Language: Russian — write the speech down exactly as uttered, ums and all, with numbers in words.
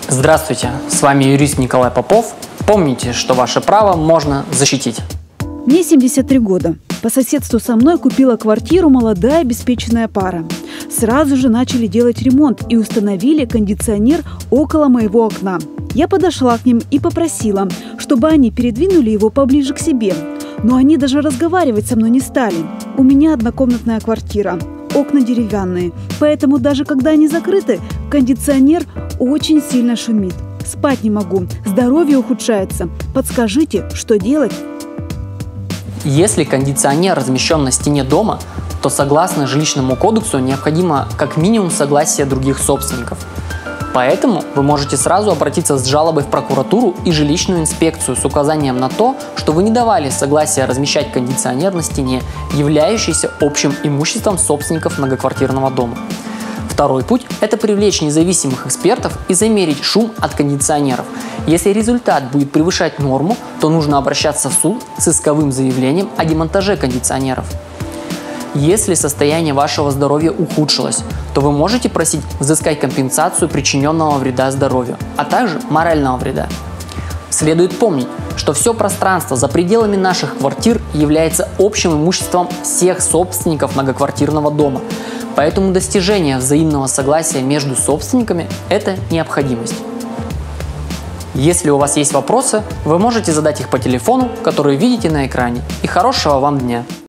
Здравствуйте, с вами юрист Николай Попов. Помните, что ваше право можно защитить. Мне семьдесят три года. По соседству со мной купила квартиру молодая обеспеченная пара. Сразу же начали делать ремонт и установили кондиционер около моего окна. Я подошла к ним и попросила, чтобы они передвинули его поближе к себе. Но они даже разговаривать со мной не стали. У меня однокомнатная квартира, окна деревянные, поэтому даже когда они закрыты, кондиционер очень сильно шумит. Спать не могу, здоровье ухудшается. Подскажите, что делать? Если кондиционер размещен на стене дома, то согласно жилищному кодексу необходимо как минимум согласие других собственников. Поэтому вы можете сразу обратиться с жалобой в прокуратуру и жилищную инспекцию с указанием на то, что вы не давали согласия размещать кондиционер на стене, являющийся общим имуществом собственников многоквартирного дома. Второй путь – это привлечь независимых экспертов и замерить шум от кондиционеров. Если результат будет превышать норму, то нужно обращаться в суд с исковым заявлением о демонтаже кондиционеров. Если состояние вашего здоровья ухудшилось, то вы можете просить взыскать компенсацию причиненного вреда здоровью, а также морального вреда. Следует помнить, что все пространство за пределами наших квартир является общим имуществом всех собственников многоквартирного дома, поэтому достижение взаимного согласия между собственниками – это необходимость. Если у вас есть вопросы, вы можете задать их по телефону, который видите на экране. И хорошего вам дня!